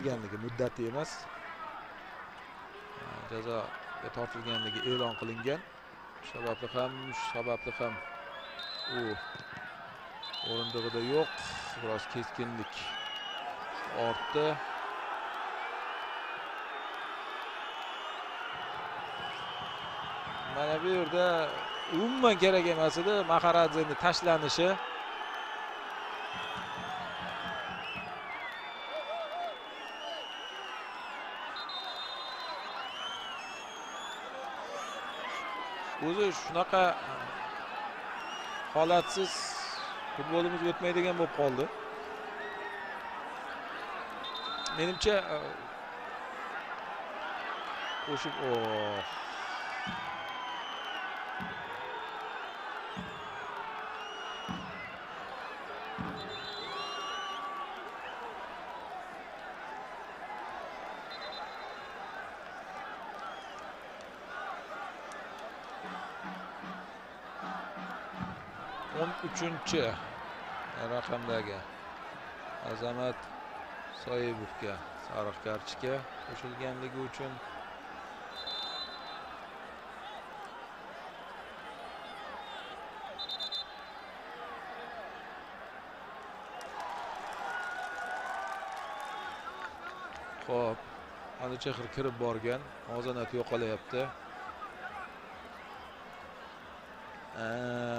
tortilganligi, muddati emas. Jazoga tortilganligi e'lon qilingan. Shu sababli ham u o'rindig'ida yo'q. Biroz keskinlik ortdi. Mana bu yerda umuman kerak emas edi Maxaradzening tashlanishi. O'zi shunaqa holatsiz futbolimiz o'tmaydigan bo'lib qoldi. Menimcha qo'shib 13-chi raqamdagi Azamat Soyibovga sariq kartochka qo'shilganligi uchun xo'p, Alichehir kirib borgan, muvozanat yo'qolyapti.